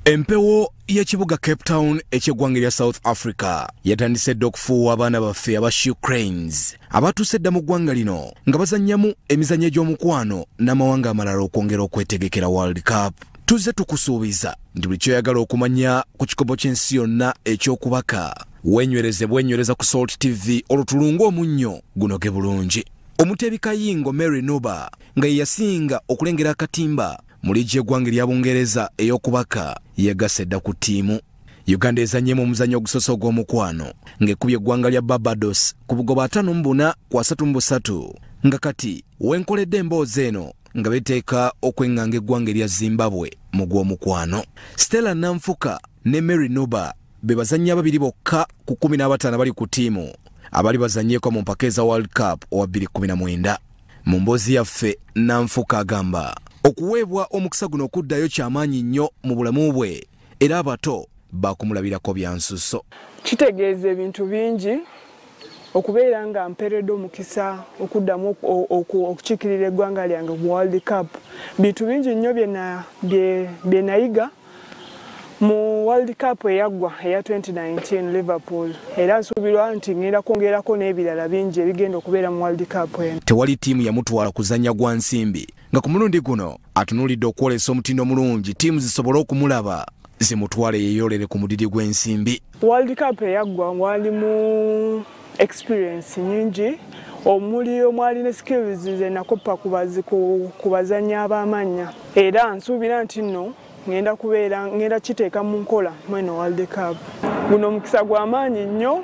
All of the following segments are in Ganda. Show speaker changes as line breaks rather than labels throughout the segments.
Empewo y'ekibuga Cape Town eky'eggwanga lya South Africa yatandise dda okufuuwa abaana baffe aba Ukraines abatuuse dda mu ggwanga lino nga bazannyamu emizannyo egy'omukwano n'amawanga amalala okwongera okwetegekera World Cup. Tuzze tukusuubiza nti buli kyoyagala okumanya ku kikopo ky'ensi yonna eky'okubaka wenywereza ku Salt TV olutulunga omunnyo gunoge bulungi. Omuteebi Kayingo Mary Nuba nga ye yasinga okulengera akatimba mu liigi y'eggwanga lya Bungereza ey'okubaka yegasse dda ku ttiimu. Uganda ezannyemu omuzannyo ogusoose ogw'omukwano ng'ekubye eggwanga lya Barbados ku bugoba 5-3 nga kati wenkoledde emboozi eno nga beteeka okwenganga eggwanga erya Zimbabwe mu gw'omukwano. Stella Nanfuka ne Mary Nuba be bazannyi ababiri bokka ku 15 abali ku ttiimu abali bazannyeko mu mpaka eza World Cup owa 2019. Mu mboozi yaffe Nanfuka agamba okuweebwa omukisa guno okuddayo kyamaanyi nnyo mu bulamu bwe era abato bakumulabirako bya nsusso.
Kitegeeza ebintu bingi okubeera nga mperedde omukisa okuddamu okukiikirira eggwanga lyange mu World Cup. Bintu bingi nnyo bye nayiga mu World Cup eyaggwa eya 2019 Liverpool, era nsuubirwa nti ngenda kwongerako n'ebirala bingi ebigenda okubeera mu World Cup eno.
Tewali ttiimu yamutwala kuzannya gwa nsimbi nga ku mulundi guno atunuulidde okwolesa omutindo mulungi ttiimu zisobole okumulaba zimutwale yeeyolere ku mudidi gw'ensimbi.
World Cup eyaggwa mwalimu experience nyingi, omwali ne skills zenakoppa ku bazannyi ab'amannya, era nsuubira nti nno ngenda kiteeka mu nkola mweno World Cup. Guno omukisa gw'amaanyi nnyo.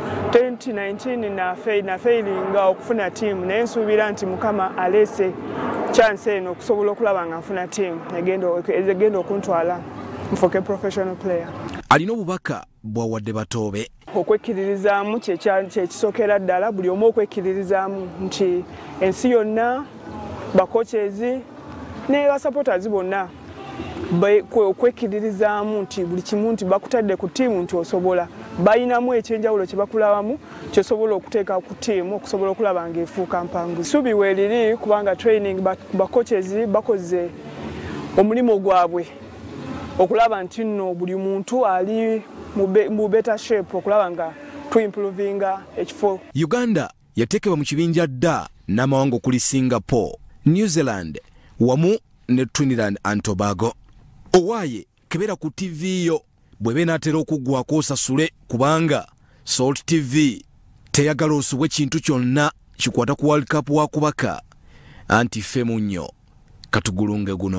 2019 nafeiringa okufuna ttiimu naye nsuubira nti Mukama aleese chance eno okusobola okulaba nga nfuna ttiimu egenda okuntwala nfuuke professional player.
Alina obubaka bw'awadde batoobe.
Okwekkiririzaamu kyekisookera ddala, buli omu okwekkiririzaamu nti ensi yonna bakochezi ne basupporters bonna okwekkiririzaamu nti buli kimu nti bakutadde ku ttiimu nti osobola, bayinamu ekyenjawulo kye bakulabamu kyosobola okuteeka ku ttiimu okusobola okulaba ng'efuuka mpangu. Essuubi weeriri kubanga training bakochezi bakoze omulimu gwabwe okulaba nti nno buli muntu ali mu better shape okulaba nga tuimprovinga ekifo.
Uganda yateekebwa mu kibinja dda n'amawanga okuli Singapore, New Zealand wamu ne Trinidad and Tobago. Owaaye kebeera ku TV yo bw'ebe n'atera okuggwako osasule kubanga Salt TV teyagala osubwe kintu kyonna kikwata ku World Cup wakubaka anti ffe munnyo katugulunge guno.